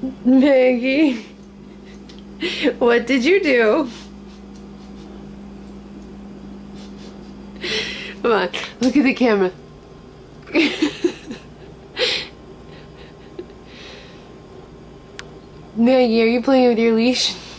Maggie, what did you do? Come on, look at the camera. Maggie, are you playing with your leash?